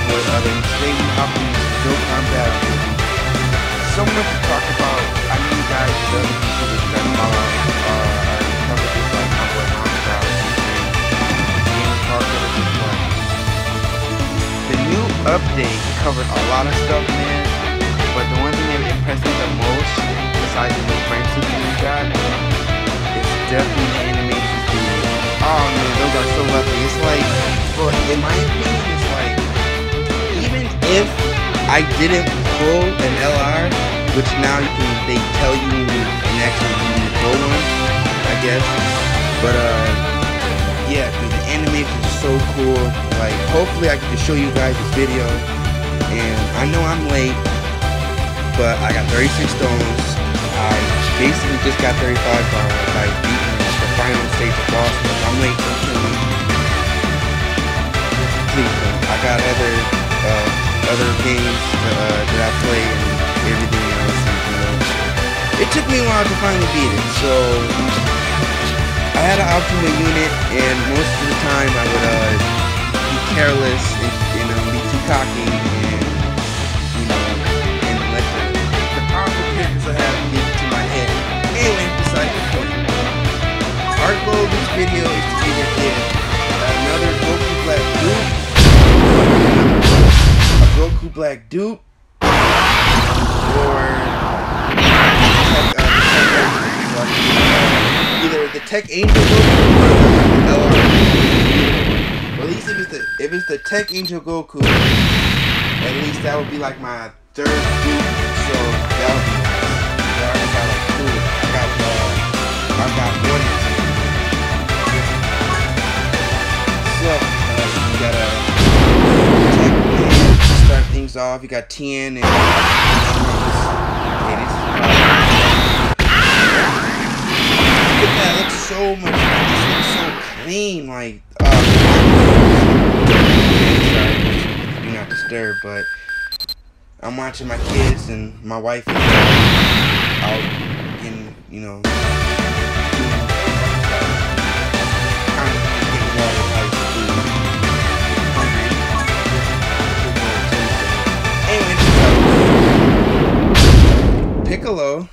for today we hop into the Dokkan battle. So much to talk about. I know you guys love the YouTubers that follow cover this like my boy Monstyle game cover this one. The new update covered a lot of stuff, man. But the one thing that impressed me the most, besides the new frame system we got, is definitely the animations, dude. Oh man, those are so lovely. It's like, well, in my opinion, it's like, even if I didn't pull an LR, which now they tell you when you can actually pull one, I guess. But yeah, dude, the animations are so cool. Like, hopefully I can just show you guys this video. And I know I'm late, but I got 36 stones. I basically just got 35 bars by beating the final stage of boss. But I'm late, don't kill me. Please don't. I got other games that I play and everything else. And, you know, it took me a while to finally beat it. So I had an optimal unit, and most of the time I would be careless and be too cocky and let the powerful characters I have get to my head. Anyway, beside the point. Our goal of this video is to either get another Goku Black dupe, a Goku Black dupe, or either the Tech Angel Goku or the LR. Well, at least if it's the Tech Angel Goku, at least that would be like my third dupe. So that would be nice. I already got like two. I got one. So you gotta start things off. You got Tien and Trunks. Okay, this is look at that. It looks so much. This looks so clean. Like sorry, do not disturb. But I'm watching my kids and my wife is out in, Piccolo.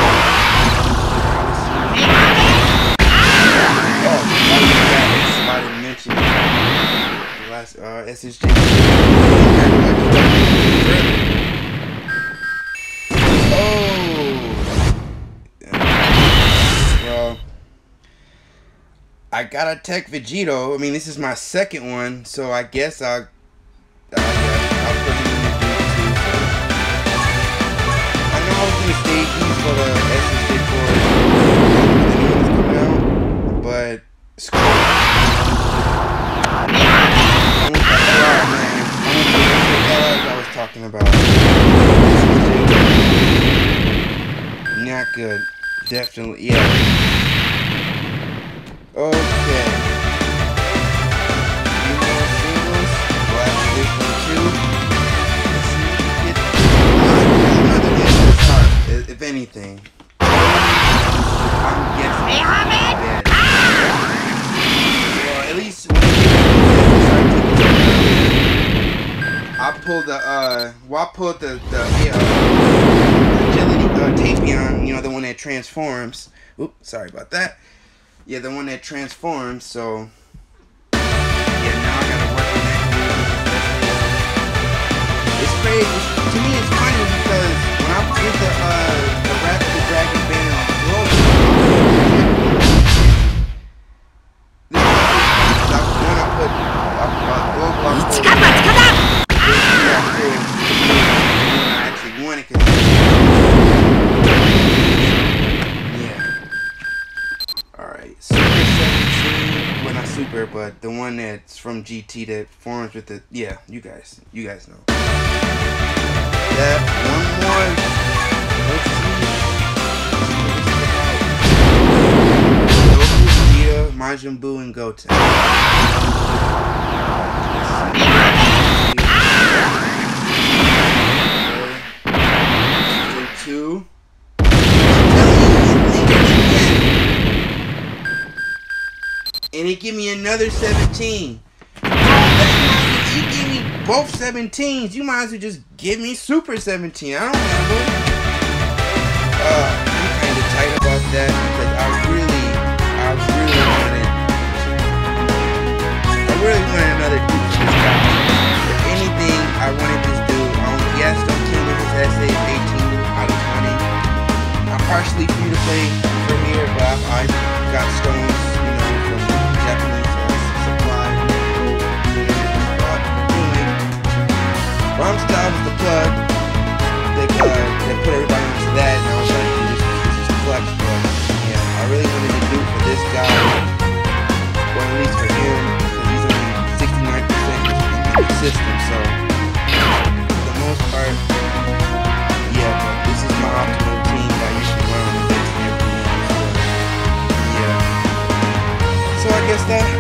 I didn't mention the last SSJ. Well, I got a Tech Vegito. I mean, this is my second one, so I guess I'll put him in the group too. So I know I was gonna save these for the SSJ4 when the new ones come out, but screw it. I want the LR, man. I want the LR I was talking about. SSJ. Not good. Definitely, yeah. Okay. Few more singles. We'll have this one too. Let's see if we get another SSR, if anything. I'm guessing. Well, at least when they give me those SSR tickets earlier, I pulled the Tapion, the one that transforms. Oops, sorry about that. Yeah, the one that transforms, so yeah, now I gotta work on that dude. It's crazy. To me, it's funny because when I did the Wrath of the Dragon banner on the globe, I actually won it because Super 17, well not Super, but the one that's from GT that forms with the, yeah, you guys know. That one more, let's see what this is about. Goku, Vegeta, Majin Buu, and Goten. Let's see. 2. And he gave me another 17. He gave me both 17s. You might as well just give me Super 17. I don't remember. I'm kind of tight about that because I really wanted another dude for this guy. If anything, I wanted this dude. Yes, don't kill me. His essay is 18 out of 20. I'm partially free to play from here, but I got stones, you know, from Japanese supply. Anyway, Romstyle was the plug. They put everybody into that, and I was like, this is clutch. But yeah, I really wanted to do for this guy, or at least for him, because he's only 69% in the system. So for the most part, yeah, but this is my optimal team that I usually run on the base and everything else. So, yeah. So I guess that